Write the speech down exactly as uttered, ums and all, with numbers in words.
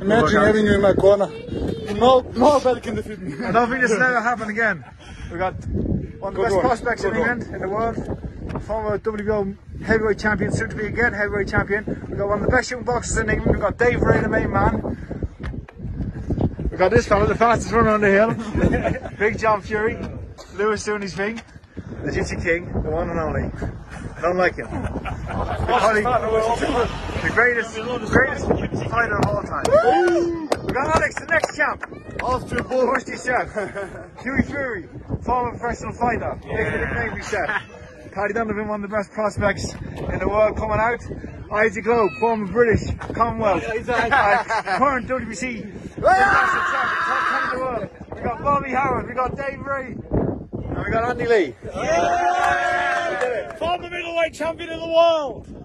Imagine having you in my corner. No, nobody can defeat me. I don't think this will ever happen again. We got one of the best prospects in England, in the world. Former W B O heavyweight champion, soon to be again heavyweight champion. We've got one of the best shooting boxers in England. We've got Dave Ray, the main man. We've got this fella, the fastest runner on the hill. Big John Fury. Lewis doing his thing. The Jiu-Jitsu King, the one and only. I don't like him. Probably the greatest, greatest fighter of all time. We got Alex, the next champ. Austrian Bull Rusty Chef. Hughie Fury, former professional fighter. Making the Navy Chef. Paddy Donovan, one of the best prospects in the world coming out. Isaac Loeb, former British Commonwealth. uh, current W B C international champion, top ten in the world. We got Bobby Howard, we got Dave Ray, and we got Andy Lee. Yeah! Former middleweight champion of the world.